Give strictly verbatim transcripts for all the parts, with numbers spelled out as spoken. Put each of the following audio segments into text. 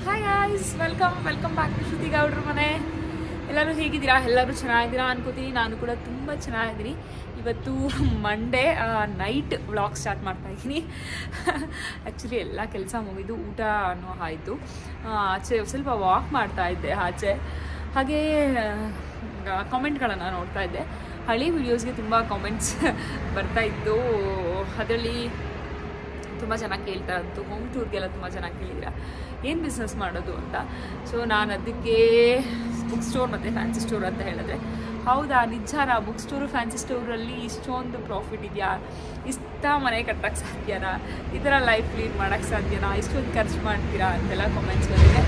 Hi guys, welcome welcome back to Shruti ಗೌಡ್ರ ಮನೆ. ಎಲ್ಲರೂ ಹೇಗಿದ್ದೀರಾ? ಎಲ್ಲರೂ ಚೆನ್ನಾಗಿದ್ದೀರಾ ಅನ್ಕೋತೀನಿ. ನಾನು ಕೂಡ ತುಂಬ ಚೆನ್ನಾಗಿದ್ದೀನಿ. ಇವತ್ತು ಮಂಡೇ ನೈಟ್ ವ್ಲಾಗ್ ಸ್ಟಾರ್ಟ್ ಮಾಡ್ತಾ ಇದ್ದೀನಿ. ಆ್ಯಕ್ಚುಲಿ ಎಲ್ಲ ಕೆಲಸ ಮುಗಿದು ಊಟ ಅನ್ನೋ ಆಯಿತು. ಆಚೆ ಸ್ವಲ್ಪ ವಾಕ್ ಮಾಡ್ತಾ ಇದ್ದೆ ಆಚೆ. ಹಾಗೇ ಕಾಮೆಂಟ್ಗಳನ್ನು ನೋಡ್ತಾ ಇದ್ದೆ. ಹಳೆ ವಿಡಿಯೋಸ್ಗೆ ತುಂಬ ಕಾಮೆಂಟ್ಸ್ ಬರ್ತಾ ಇತ್ತು. ಅದರಲ್ಲಿ ತುಂಬ ಚೆನ್ನಾಗಿ ಕೇಳ್ತಾ ಇತ್ತು. ಹೋಮ್ ಟೂರ್ಗೆಲ್ಲ ತುಂಬ ಚೆನ್ನಾಗಿ ಕೇಳಿದ್ದೀರಾ, ಏನು ಬಿಸ್ನೆಸ್ ಮಾಡೋದು ಅಂತ. ಸೊ ನಾನು ಅದಕ್ಕೆ ಬುಕ್ ಸ್ಟೋರ್ ಮತ್ತು ಫ್ಯಾನ್ಸಿ ಸ್ಟೋರ್ ಅಂತ ಹೇಳಿದ್ರೆ, ಹೌದಾ ನಿಜಾನಾ? ಬುಕ್ ಸ್ಟೋರು ಫ್ಯಾನ್ಸಿ ಸ್ಟೋರಲ್ಲಿ ಇಷ್ಟೊಂದು ಪ್ರಾಫಿಟ್ ಇದೆಯಾ? ಇಷ್ಟ ಮನೆ ಕಟ್ಟೋಕ್ಕೆ ಸಾಧ್ಯನಾ? ಈ ಥರ ಲೈಫ್ ಲೀಡ್ ಮಾಡೋಕ್ಕೆ ಸಾಧ್ಯನಾ? ಇಷ್ಟೊಂದು ಖರ್ಚು ಮಾಡ್ತೀರಾ ಅಂತೆಲ್ಲ ಕಾಮೆಂಟ್ಸ್ ಬಂದಿದೆ.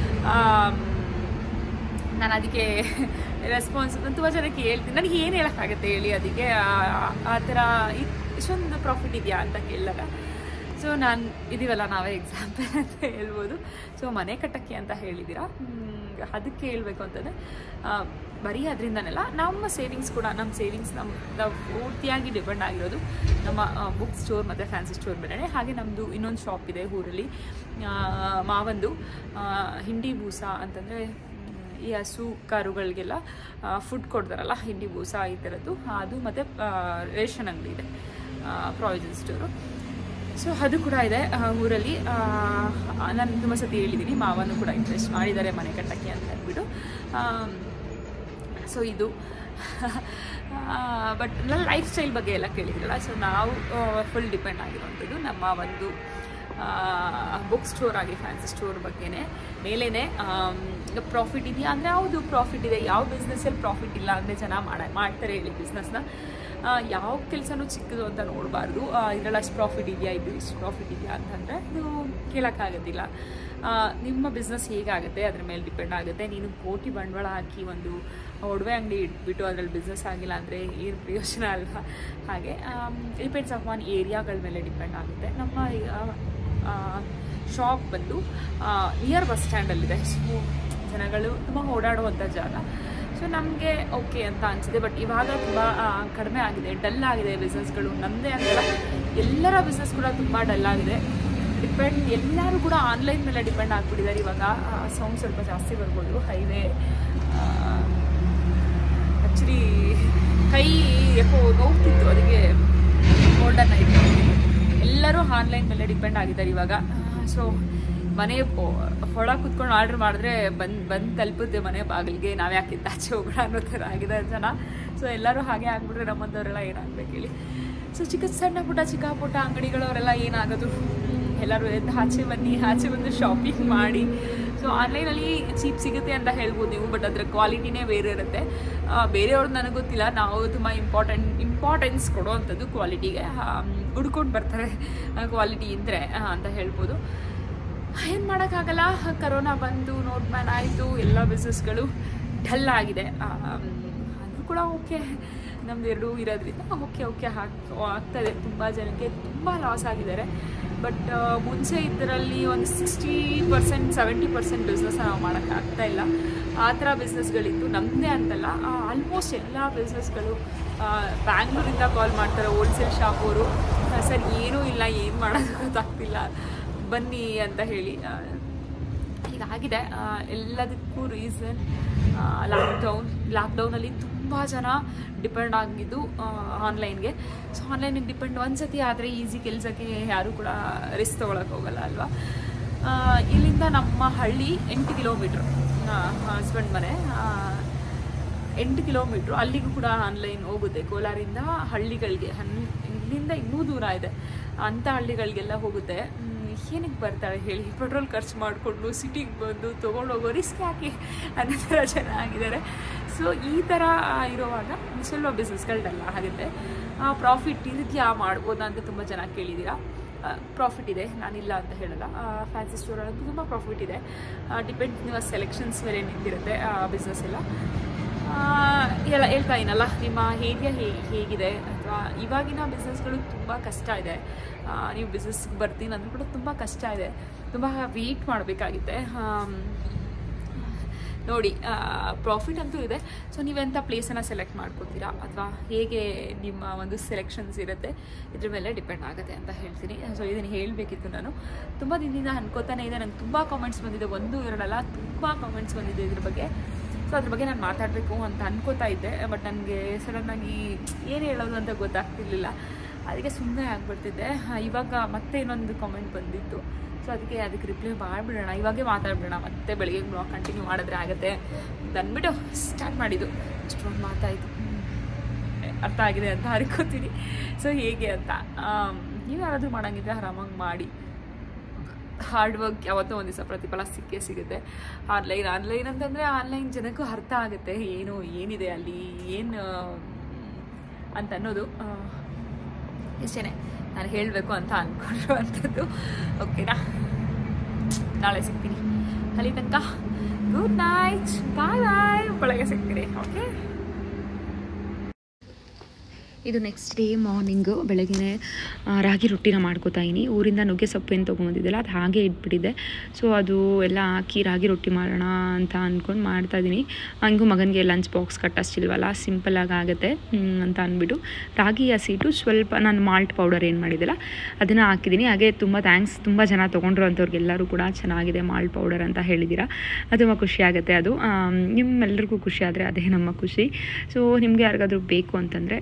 ನಾನು ಅದಕ್ಕೆ ರೆಸ್ಪಾನ್ಸ್ ತುಂಬ ಜನಕ್ಕೆ ಹೇಳ್ತೀನಿ. ನನಗೆ ಏನು ಹೇಳೋಕ್ಕಾಗತ್ತೆ ಹೇಳಿ? ಅದಕ್ಕೆ ಆ ಥರ ಇಷ್ಟೊಂದು ಪ್ರಾಫಿಟ್ ಇದೆಯಾ ಅಂತ ಕೇಳಿದಾಗ, ಸೊ ನಾನು ಇದೀವಲ್ಲ ನಾವೇ ಎಕ್ಸಾಂಪಲ್ ಅಂತ ಹೇಳ್ಬೋದು. ಸೊ ಮನೆ ಕಟ್ಟಕ್ಕೆ ಅಂತ ಹೇಳಿದ್ದೀರಾ, ಅದಕ್ಕೆ ಹೇಳಬೇಕು ಅಂತಂದರೆ ಬರೀ ಅದರಿಂದನೆಲ್ಲ ನಮ್ಮ ಸೇವಿಂಗ್ಸ್ ಕೂಡ, ನಮ್ಮ ಸೇವಿಂಗ್ಸ್ ನಮ್ಮ ನಾವು ಪೂರ್ತಿಯಾಗಿ ಡಿಪೆಂಡ್ ಆಗಿರೋದು ನಮ್ಮ ಬುಕ್ ಸ್ಟೋರ್ ಮತ್ತು ಫ್ಯಾನ್ಸಿ ಸ್ಟೋರ್ ಮೇಲೆ. ಹಾಗೆ ನಮ್ಮದು ಇನ್ನೊಂದು ಶಾಪ್ ಇದೆ ಊರಲ್ಲಿ, ಮಾವಂದು ಹಿಂಡಿ ಬೂಸ ಅಂತಂದರೆ ಈ ಹಸು ಕಾರುಗಳಿಗೆಲ್ಲ ಫುಡ್ ಕೊಡ್ತಾರಲ್ಲ, ಹಿಂಡಿ ಬೂಸ ಈ ಥರದ್ದು, ಅದು ಮತ್ತು ರೇಷನ್ ಅಂಗಡಿ ಇದೆ, ಪ್ರಾವಿಷನ್ ಸ್ಟೋರು. ಸೊ ಅದು ಕೂಡ ಇದೆ ಊರಲ್ಲಿ. ನಾನು ತುಂಬ ಸತಿ ಹೇಳಿದ್ದೀನಿ, ಮಾವನ್ನು ಕೂಡ ಇನ್ವೆಸ್ಟ್ ಮಾಡಿದ್ದಾರೆ ಮನೆ ಕಟ್ಟಕ್ಕೆ ಅಂತ ಅಂದ್ಬಿಟ್ಟು. ಸೊ ಇದು ಬಟ್ ನನ್ನ ಲೈಫ್ ಸ್ಟೈಲ್ ಬಗ್ಗೆ ಎಲ್ಲ ಕೇಳಿದ್ರಲ್ಲ, ಸೊ ನಾವು ಫುಲ್ ಡಿಪೆಂಡ್ ಆಗಿರುವಂಥದ್ದು ನಮ್ಮ ಒಂದು ಬುಕ್ ಸ್ಟೋರ್ ಆಗಿ ಫ್ಯಾನ್ಸಿ ಸ್ಟೋರ್ ಬಗ್ಗೆನೇ ಮೇಲೇ. ಪ್ರಾಫಿಟ್ ಇದೆಯಾ ಅಂದರೆ ಹೌದು ಪ್ರಾಫಿಟ್ ಇದೆ. ಯಾವ ಬಿಸ್ನೆಸ್ಸಲ್ಲಿ ಪ್ರಾಫಿಟ್ ಇಲ್ಲ ಅಂದರೆ ಜನ ಮಾಡ ಮಾಡ್ತಾರೆ ಹೇಳಿ ಬಿಸ್ನೆಸ್ನ. ಯಾವ ಕೆಲಸನೂ ಚಿಕ್ಕದು ಅಂತ ನೋಡಬಾರ್ದು. ಇದರಲ್ಲಿ ಅಷ್ಟು ಪ್ರಾಫಿಟ್ ಇದೆಯಾ, ಇದು ಇಷ್ಟು ಪ್ರಾಫಿಟ್ ಇದೆಯಾ ಅಂತಂದರೆ ಇದು ಕೇಳೋಕ್ಕಾಗೋದಿಲ್ಲ. ನಿಮ್ಮ ಬಿಸ್ನೆಸ್ ಹೇಗಾಗುತ್ತೆ ಅದ್ರ ಮೇಲೆ ಡಿಪೆಂಡ್ ಆಗುತ್ತೆ. ನೀನು ಕೋಟಿ ಬಂಡವಾಳ ಹಾಕಿ ಒಂದು ಒಡವೆ ಅಂಗಡಿ ಇಟ್ಬಿಟ್ಟು ಅದರಲ್ಲಿ ಬಿಸ್ನೆಸ್ ಆಗಿಲ್ಲ ಅಂದರೆ ಏನು ಪ್ರಯೋಜನ ಅಲ್ವಾ? ಹಾಗೆ ಡಿಪೆಂಡ್ಸ್ ಆಫ್ ಆನ್ ಏರಿಯಾಗಳ ಮೇಲೆ ಡಿಪೆಂಡ್ ಆಗುತ್ತೆ. ನಮ್ಮ ಶಾಪ್ ಬಂದು ನಿಯರ್ ಬಸ್ ಸ್ಟ್ಯಾಂಡಲ್ಲಿದೆ. ಸೊ ಜನಗಳು ತುಂಬ ಓಡಾಡುವಂಥ ಜಾಗ. ಸೊ ನಮಗೆ ಓಕೆ ಅಂತ ಅನಿಸಿದೆ. ಬಟ್ ಇವಾಗ ತುಂಬ ಕಡಿಮೆ ಆಗಿದೆ, ಡಲ್ ಆಗಿದೆ ಬಿಸ್ನೆಸ್ಗಳು. ನಮ್ಮದೇ ಅಂತಲ್ಲ, ಎಲ್ಲರ ಬಿಸ್ನೆಸ್ ಕೂಡ ತುಂಬ ಡಲ್ ಆಗಿದೆ. ಡಿಪೆಂಡ್ ಎಲ್ಲರೂ ಕೂಡ ಆನ್ಲೈನ್ ಮೇಲೆ ಡಿಪೆಂಡ್ ಆಗಿಬಿಟ್ಟಿದ್ದಾರೆ ಇವಾಗ. ಸೌಂಡ್ ಸ್ವಲ್ಪ ಜಾಸ್ತಿ ಬರ್ಬೋದು. ಹೈವೇ ಆ್ಯಕ್ಚುಲಿ ಕೈ ಯಾಕೋ ನೋಡ್ತಿತ್ತು, ಅದಕ್ಕೆ ಗೋಲ್ಡನ್ ನೈಟ್. ಎಲ್ಲರೂ ಆನ್ಲೈನ್ ಮೇಲೆ ಡಿಪೆಂಡ್ ಆಗಿದ್ದಾರೆ ಇವಾಗ. ಸೊ ಮನೆ ಹೊಳ ಕೂತ್ಕೊಂಡು ಆರ್ಡ್ರ್ ಮಾಡಿದ್ರೆ ಬಂದು ಬಂದು ತಲುಪುತ್ತೆ ಮನೆ ಬಾಗಿಲಿಗೆ, ನಾವು ಯಾಕಿಂತ ಆಚೆ ಹೋಗೋಣ ಅನ್ನೋ ಥರ ಆಗಿದೆ ಜನ. ಸೊ ಎಲ್ಲರೂ ಹಾಗೆ ಆಗ್ಬಿಟ್ರೆ ನಮ್ಮಂಥವರೆಲ್ಲ ಏನಾಗಬೇಕು ಹೇಳಿ? ಸೊ ಚಿಕ್ಕ ಸಣ್ಣ ಪುಟ್ಟ ಚಿಕ್ಕ ಪುಟ್ಟ ಅಂಗಡಿಗಳವರೆಲ್ಲ ಏನಾಗೋದು? ಎಲ್ಲರೂ ಎದ್ದು ಆಚೆ ಬನ್ನಿ, ಆಚೆ ಬಂದು ಶಾಪಿಂಗ್ ಮಾಡಿ. ಸೊ ಆನ್ಲೈನಲ್ಲಿ ಚೀಪ್ ಸಿಗುತ್ತೆ ಅಂತ ಹೇಳ್ಬೋದು ನೀವು, ಬಟ್ ಅದರ ಕ್ವಾಲಿಟಿನೇ ಬೇರೆ ಇರುತ್ತೆ. ಬೇರೆಯವ್ರದ್ದು ನನಗೆ ಗೊತ್ತಿಲ್ಲ. ನಾವು ತುಂಬ ಇಂಪಾರ್ಟೆಂಟ್ ಇಂಪಾರ್ಟೆನ್ಸ್ ಕೊಡೋವಂಥದ್ದು ಕ್ವಾಲಿಟಿಗೆ. ಹುಡ್ಕೊಂಡು ಬರ್ತಾರೆ ಕ್ವಾಲಿಟಿ ಇದ್ದರೆ ಅಂತ ಹೇಳ್ಬೋದು. ಏನು ಮಾಡೋಕ್ಕಾಗಲ್ಲ. ಕರೋನಾ ಬಂದು ನೋಟ್ ಬ್ಯಾನ್ ಆಯಿತು, ಎಲ್ಲ ಬಿಸ್ನೆಸ್ಗಳು ಡಲ್ ಆಗಿದೆ. ಅದು ಕೂಡ ಓಕೆ, ನಮ್ದು ಎರಡೂ ಇರೋದ್ರಿಂದ ಓಕೆ ಓಕೆ ಹಾಕ್ ಆಗ್ತಾಯಿದೆ. ತುಂಬ ಜನಕ್ಕೆ ತುಂಬ ಲಾಸ್ ಆಗಿದ್ದಾರೆ. ಬಟ್ ಮುಂಚೆ ಇದರಲ್ಲಿ ಒಂದು sixty percent seventy percent business ನಾವು ಮಾಡೋಕ್ಕಾಗ್ತಾ ಇಲ್ಲ. ಆ ಥರ ಬಿಸ್ನೆಸ್ಗಳಿತ್ತು. ನಮ್ಮದೇ ಅಂತಲ್ಲ, ಆಲ್ಮೋಸ್ಟ್ ಎಲ್ಲ ಬಿಸ್ನೆಸ್ಗಳು. ಬ್ಯಾಂಗ್ಳೂರಿಂದ ಕಾಲ್ ಮಾಡ್ತಾರೆ ಹೋಲ್ಸೇಲ್ ಶಾಪ್ ಅವರು, ಸರ್ ಏನೂ ಇಲ್ಲ, ಏನು ಮಾಡೋದು ಗೊತ್ತಾಗ್ತಿಲ್ಲ, ಬನ್ನಿ ಅಂತ ಹೇಳಿ. ಹೀಗಾಗಿದೆ. ಎಲ್ಲದಕ್ಕೂ ರೀಸನ್ ಲಾಕ್ಡೌನ್. ಲಾಕ್ಡೌನಲ್ಲಿ ತುಂಬ ಜನ ಡಿಪೆಂಡ್ ಆಗಿದ್ದು ಆನ್ಲೈನ್ಗೆ. ಸೊ ಆನ್ಲೈನಿಗೆ ಡಿಪೆಂಡ್ ಒಂದ್ಸತಿ ಆದರೆ ಈಸಿ ಕೆಲಸಕ್ಕೆ ಯಾರೂ ಕೂಡ ರಿಸ್ಕ್ ತೊಗೊಳಕ್ಕೆ ಹೋಗಲ್ಲ ಅಲ್ವಾ? ಇಲ್ಲಿಂದ ನಮ್ಮ ಹಳ್ಳಿ ಎಂಟು ಕಿಲೋಮೀಟ್ರು, ಹಸ್ಬೆಂಡ್ ಮನೆ ಎಂಟು ಕಿಲೋಮೀಟ್ರು, ಅಲ್ಲಿಗೂ ಕೂಡ ಆನ್ಲೈನ್ ಹೋಗುತ್ತೆ. ಕೋಲಾರಿಂದ ಹಳ್ಳಿಗಳಿಗೆ ಹನ್ ಇಲ್ಲಿಂದ ಇನ್ನೂ ದೂರ ಇದೆ, ಅಂಥ ಹಳ್ಳಿಗಳಿಗೆಲ್ಲ ಹೋಗುತ್ತೆ. ಏನಕ್ಕೆ ಬರ್ತಾಳೆ ಹೇಳಿ? ಪೆಟ್ರೋಲ್ ಖರ್ಚು ಮಾಡಿಕೊಂಡು ಸಿಟಿಗೆ ಬಂದು ತೊಗೊಂಡೋಗೋ ರಿಸ್ಕ್ ಯಾಕೆ ಅನ್ನೋ ಥರ ಜನ ಆಗಿದ್ದಾರೆ. ಸೊ ಈ ಥರ ಇರುವಾಗ ಸ್ವಲ್ಪ ಬಿಸ್ನೆಸ್ಗಳನ್ನೆಲ್ಲ ಆಗುತ್ತೆ. ಪ್ರಾಫಿಟ್ ಇದೆಯಾ, ಮಾಡ್ಬೋದಾ ಅಂತ ತುಂಬ ಜನ ಕೇಳಿದ್ದೀರಾ. ಪ್ರಾಫಿಟ್ ಇದೆ, ನಾನಿಲ್ಲ ಅಂತ ಹೇಳಲ್ಲ. ಫ್ಯಾನ್ಸಿ ಸ್ಟೋರಲ್ಲಿ ತುಂಬ ಪ್ರಾಫಿಟ್ ಇದೆ. ಡಿಪೆಂಡ್ ನಿಮ್ಮ ಸೆಲೆಕ್ಷನ್ಸ್ ಮೇಲೆ ನಿಂತಿರುತ್ತೆ ಬಿಸ್ನೆಸ್ ಎಲ್ಲ. ಎಲ್ಲ ಹೇಳ್ತಾ ಇನಲ್ಲ, ನಿಮ್ಮ ಏರಿಯಾ ಹೇಗೆ ಹೇಗಿದೆ ಅಥವಾ ಇವಾಗಿನ ಬಿಸ್ನೆಸ್ಗಳು ತುಂಬ ಕಷ್ಟ ಇದೆ. ನೀವು ಬಿಸ್ನೆಸ್ಗೆ ಬರ್ತೀನಿ ಅಂದರೂ ಕೂಡ ತುಂಬ ಕಷ್ಟ ಇದೆ. ತುಂಬ ವೆಯ್ಟ್ ಮಾಡಬೇಕಾಗಿದೆ. ನೋಡಿ ಪ್ರಾಫಿಟ್ ಅಂತೂ ಇದೆ. ಸೊ ನೀವೆಂಥ ಪ್ಲೇಸನ್ನು ಸೆಲೆಕ್ಟ್ ಮಾಡ್ಕೋತೀರಾ ಅಥವಾ ಹೇಗೆ ನಿಮ್ಮ ಒಂದು ಸೆಲೆಕ್ಷನ್ಸ್ ಇರುತ್ತೆ ಇದ್ರ ಮೇಲೆ ಡಿಪೆಂಡ್ ಆಗುತ್ತೆ ಅಂತ ಹೇಳ್ತೀನಿ. ಸೊ ಇದನ್ನು ಹೇಳಬೇಕಿತ್ತು ನಾನು. ತುಂಬ ದಿನದಿಂದ ಅನ್ಕೋತಾನೆ ಇದೆ, ನಂಗೆ ತುಂಬ ಕಾಮೆಂಟ್ಸ್ ಬಂದಿದೆ, ಒಂದು ಎರಡಲ್ಲ ತುಂಬ ಕಾಮೆಂಟ್ಸ್ ಬಂದಿದೆ ಇದ್ರ ಬಗ್ಗೆ. ಸೊ ಅದ್ರ ಬಗ್ಗೆ ನಾನು ಮಾತಾಡಬೇಕು ಅಂತ ಅನ್ಕೋತಾ ಇದ್ದೆ, ಬಟ್ ನನಗೆ ಸಡನ್ನಾಗಿ ಏನು ಹೇಳೋದು ಅಂತ ಗೊತ್ತಾಗ್ತಿರ್ಲಿಲ್ಲ, ಅದಕ್ಕೆ ಸುಮ್ಮನೆ ಆಗ್ಬಿಡ್ತಿದ್ದೆ. ಇವಾಗ ಮತ್ತೆ ಇನ್ನೊಂದು ಕಾಮೆಂಟ್ ಬಂದಿತ್ತು, ಸೊ ಅದಕ್ಕೆ ಅದಕ್ಕೆ ರಿಪ್ಲೈ ಮಾಡಿಬಿಡೋಣ, ಇವಾಗೇ ಮಾತಾಡ್ಬಿಡೋಣ, ಮತ್ತೆ ಬೆಳಿಗ್ಗೆ ಬ್ಲಾಗ್ ಕಂಟಿನ್ಯೂ ಮಾಡಿದ್ರೆ ಆಗುತ್ತೆ ಅಂತ ಅಂದ್ಬಿಟ್ಟು ಸ್ಟಾರ್ಟ್ ಮಾಡಿದ್ದು. ಅಷ್ಟೊಂದು ಮಾತಾಯಿತು, ಅರ್ಥ ಆಗಿದೆ ಅಂತ ಅನ್ಕೋತೀನಿ. ಸೊ ಹೇಗೆ ಅಂತ ನೀವು ಯಾರಾದರೂ ಮಾಡೋಂಗಿದ್ರೆ ಆರಾಮಾಗಿ ಮಾಡಿ. ಹಾರ್ಡ್ ವರ್ಕ್ ಯಾವತ್ತೋ ಒಂದು ದಿವಸ ಪ್ರತಿಫಲ ಸಿಕ್ಕೇ ಸಿಗುತ್ತೆ. ಆನ್ಲೈನ್ ಆನ್ಲೈನ್ ಅಂತಂದರೆ ಆನ್ಲೈನ್ ಜನಕ್ಕೂ ಅರ್ಥ ಆಗುತ್ತೆ ಏನು ಏನಿದೆ ಅಲ್ಲಿ ಏನು ಅಂತ ಅನ್ನೋದು. ಇಷ್ಟೇ ನಾನು ಹೇಳಬೇಕು ಅಂತ ಅಂದ್ಕೊಂಡಿರುವಂಥದ್ದು. ಓಕೆನಾ, ನಾಳೆ ಸಿಗ್ತೀನಿ. ಅಲ್ಲಿ ತನಕ ಗುಡ್ ನೈಟ್, ಬಾಯ್ ಬಾಯ್, ಬೆಳಗ್ಗೆ ಸಿಗ್ತೀನಿ. ಓಕೆ, ಇದು ನೆಕ್ಸ್ಟ್ ಡೇ ಮಾರ್ನಿಂಗು. ಬೆಳಗ್ಗೆ ರಾಗಿ ರೊಟ್ಟಿನ ಮಾಡ್ಕೋತಾ ಇದ್ದೀನಿ. ಊರಿಂದ ನುಗ್ಗೆ ಸೊಪ್ಪು ಏನು ತೊಗೊಂಬಂದಿದ್ದೆಲ್ಲ ಅದು ಹಾಗೆ ಇಟ್ಬಿಟ್ಟಿದ್ದೆ. ಸೊ ಅದು ಎಲ್ಲ ಹಾಕಿ ರಾಗಿ ರೊಟ್ಟಿ ಮಾಡೋಣ ಅಂತ ಅಂದ್ಕೊಂಡು ಮಾಡ್ತಾಯಿದ್ದೀನಿ. ಹಂಗೂ ಮಗನಿಗೆ ಲಂಚ್ ಬಾಕ್ಸ್ ಕಟ್ಟಷ್ಟಿಲ್ವಲ್ಲ, ಸಿಂಪಲ್ಲಾಗಿ ಆಗುತ್ತೆ ಅಂತ ಅಂದ್ಬಿಟ್ಟು ರಾಗಿ ಹಸಿಟ್ಟು ಸ್ವಲ್ಪ ನಾನು ಮಾಲ್ಟ್ ಪೌಡರ್ ಏನು ಮಾಡಿದ್ದೆಲ್ಲ ಅದನ್ನು ಹಾಕಿದ್ದೀನಿ. ಹಾಗೆ ತುಂಬ ಥ್ಯಾಂಕ್ಸ್, ತುಂಬ ಜನ ತೊಗೊಂಡ್ರು ಅಂಥವ್ರಿಗೆಲ್ಲರೂ ಕೂಡ ಚೆನ್ನಾಗಿದೆ ಮಾಲ್ಟ್ ಪೌಡರ್ ಅಂತ ಹೇಳಿದ್ದೀರಾ, ಅದು ತುಂಬ ಖುಷಿಯಾಗುತ್ತೆ. ಅದು ನಿಮ್ಮೆಲ್ಲರಿಗೂ ಖುಷಿ ಆದರೆ ಅದೇ ನಮ್ಮ ಖುಷಿ. ಸೊ ನಿಮಗೆ ಯಾರಿಗಾದ್ರೂ ಬೇಕು ಅಂತಂದರೆ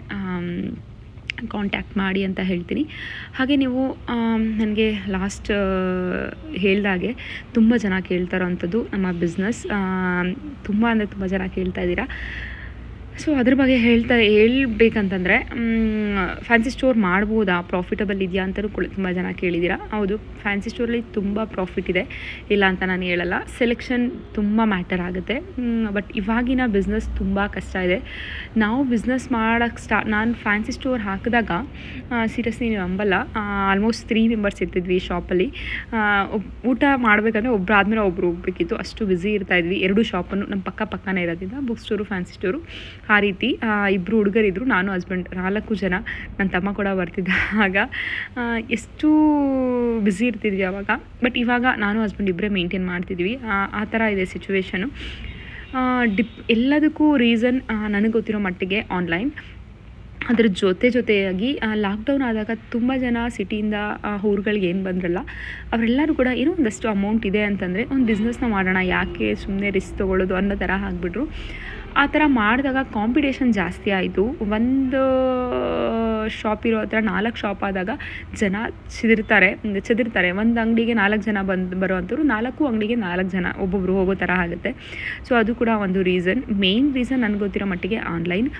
ಕಾಂಟ್ಯಾಕ್ಟ್ ಮಾಡಿ ಅಂತ ಹೇಳ್ತೀನಿ. ಹಾಗೆ ನೀವು ನನಗೆ ಲಾಸ್ಟ್ ಹೇಳ್ದಾಗೆ ತುಂಬ ಜನ ಕೇಳ್ತಾರೋ ಅಂಥದ್ದು ನಮ್ಮ ಬಿಸ್ನೆಸ್, ತುಂಬ ಅಂದರೆ ತುಂಬ ಜನ ಕೇಳ್ತಾ ಇದ್ದೀರಾ. ಸೊ ಅದ್ರ ಬಗ್ಗೆ ಹೇಳ್ತಾ ಹೇಳ್ಬೇಕಂತಂದರೆ ಫ್ಯಾನ್ಸಿ ಸ್ಟೋರ್ ಮಾಡ್ಬೋದಾ, ಪ್ರಾಫಿಟಬಲ್ ಇದೆಯಾ ಅಂತಲೂ ಕೂಡ ತುಂಬ ಜನ ಕೇಳಿದ್ದೀರಾ. ಹೌದು, ಫ್ಯಾನ್ಸಿ ಸ್ಟೋರಲ್ಲಿ ತುಂಬ ಪ್ರಾಫಿಟ್ ಇದೆ, ಇಲ್ಲ ಅಂತ ನಾನು ಹೇಳಲ್ಲ. ಸೆಲೆಕ್ಷನ್ ತುಂಬ ಮ್ಯಾಟರ್ ಆಗುತ್ತೆ. ಬಟ್ ಇವಾಗಿನ ಬಿಸ್ನೆಸ್ ತುಂಬ ಕಷ್ಟ ಇದೆ. ನಾವು ಬಿಸ್ನೆಸ್ ಮಾಡೋಕ್ಕೆ ಸ್ಟಾ ನಾನು ಫ್ಯಾನ್ಸಿ ಸ್ಟೋರ್ ಹಾಕಿದಾಗ ಸೀರಿಯಸ್ಲಿ ನೀವು ನಂಬಲ್ಲ, ಆಲ್ಮೋಸ್ಟ್ ತ್ರೀ ಮೆಂಬರ್ಸ್ ಇರ್ತಿದ್ವಿ ಶಾಪಲ್ಲಿ. ಊಟ ಮಾಡಬೇಕಂದ್ರೆ ಒಬ್ಬರು ಆದಮೇಲೆ ಒಬ್ಬರು ಹೋಗ್ಬೇಕಿತ್ತು, ಅಷ್ಟು ಬ್ಯುಸಿ ಇರ್ತಾಯಿದ್ವಿ. ಎರಡು ಶಾಪನ್ನು ನಮ್ಮ ಪಕ್ಕ ಪಕ್ಕನೇ ಇರೋದ್ರಿಂದ, ಬುಕ್ ಸ್ಟೋರು ಫ್ಯಾನ್ಸಿ ಸ್ಟೋರು ಆ ರೀತಿ. ಇಬ್ಬರು ಹುಡುಗರಿದ್ರು, ನಾನು ಹಸ್ಬೆಂಡ್, ನಾಲ್ಕು ಜನ, ನನ್ನ ತಮ್ಮ ಕೂಡ ಬರ್ತಿದ್ದ. ಆಗ ಎಷ್ಟು ಬ್ಯುಸಿ ಇರ್ತಿದ್ವಿ ಆವಾಗ. ಬಟ್ ಇವಾಗ ನಾನು ಹಸ್ಬೆಂಡ್ ಇಬ್ಬರೇ ಮೇಂಟೈನ್ ಮಾಡ್ತಿದ್ವಿ. ಆ ಥರ ಇದೆ ಸಿಚುವೇಶನು. ಡಿಪ್ ಎಲ್ಲದಕ್ಕೂ ರೀಸನ್ ನನಗೆ ಗೊತ್ತಿರೋ ಮಟ್ಟಿಗೆ ಆನ್ಲೈನ್. ಅದರ ಜೊತೆ ಜೊತೆಯಾಗಿ ಲಾಕ್ಡೌನ್ ಆದಾಗ ತುಂಬ ಜನ ಸಿಟಿಯಿಂದ ಊರುಗಳಿಗೆ ಏನು ಬಂದ್ರಲ್ಲ ಅವರೆಲ್ಲರೂ ಕೂಡ ಏನೋ ಒಂದಷ್ಟು ಅಮೌಂಟ್ ಇದೆ ಅಂತಂದರೆ ಒಂದು ಬಿಸ್ನೆಸ್ನ ಮಾಡೋಣ, ಯಾಕೆ ಸುಮ್ಮನೆ ರಿಸ್ಕ್ ತೊಗೊಳ್ಳೋದು ಅನ್ನೋ ಥರ ಆಗಿಬಿಟ್ರು. ಆ ಥರ ಮಾಡಿದಾಗ ಕಾಂಪಿಟೇಷನ್ ಜಾಸ್ತಿ ಆಯಿತು. ಒಂದು ಶಾಪ್ ಇರೋ ಹತ್ರ ನಾಲ್ಕು ಶಾಪ್ ಆದಾಗ ಜನ ಚಿದಿರ್ತಾರೆ ಚೆದಿರ್ತಾರೆ ಒಂದು ಅಂಗಡಿಗೆ ನಾಲ್ಕು ಜನ ಬಂದು ಬರೋವಂಥವ್ರು ನಾಲ್ಕು ಅಂಗಡಿಗೆ ನಾಲ್ಕು ಜನ ಒಬ್ಬೊಬ್ಬರು ಹೋಗೋ ಥರ ಆಗುತ್ತೆ. ಸೊ ಅದು ಕೂಡ ಒಂದು ರೀಸನ್, ಮೇನ್ ರೀಸನ್ ನನಗೆ ಗೊತ್ತಿರೋ ಮಟ್ಟಿಗೆ ಆನ್ಲೈನ್.